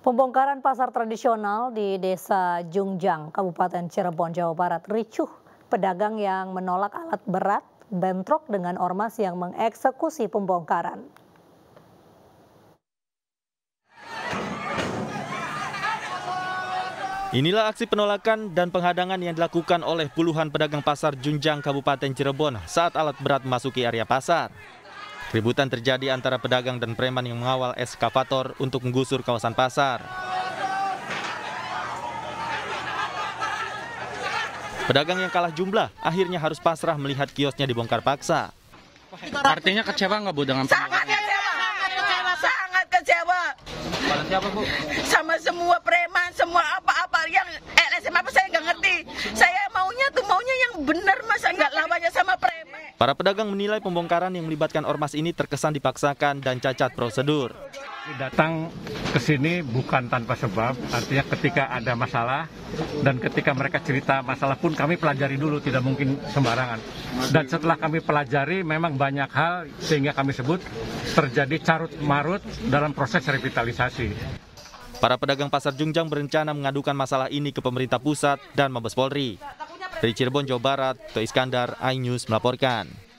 Pembongkaran pasar tradisional di Desa Jungjang, Kabupaten Cirebon, Jawa Barat ricuh. Pedagang yang menolak alat berat bentrok dengan ormas yang mengeksekusi pembongkaran. Inilah aksi penolakan dan penghadangan yang dilakukan oleh puluhan pedagang pasar Jungjang, Kabupaten Cirebon saat alat berat memasuki area pasar. Keributan terjadi antara pedagang dan preman yang mengawal eskavator untuk menggusur kawasan pasar. Pedagang yang kalah jumlah akhirnya harus pasrah melihat kiosnya dibongkar paksa. Artinya kecewa nggak Bu dengan sangat kecewa. Pada siapa Bu? Sama semua preman, semua apa-apa yang LSM apa saya nggak ngerti. Saya maunya yang benar, masa nggak lawannya sama preman. Para pedagang menilai pembongkaran yang melibatkan ormas ini terkesan dipaksakan dan cacat prosedur. Datang ke sini bukan tanpa sebab, artinya ketika ada masalah dan ketika mereka cerita masalah pun kami pelajari dulu, tidak mungkin sembarangan. Dan setelah kami pelajari memang banyak hal sehingga kami sebut terjadi carut-marut dalam proses revitalisasi. Para pedagang pasar Jungjang berencana mengadukan masalah ini ke pemerintah pusat dan Mabes Polri. Dari Cirebon, Jawa Barat, Toh Iskandar, iNews melaporkan.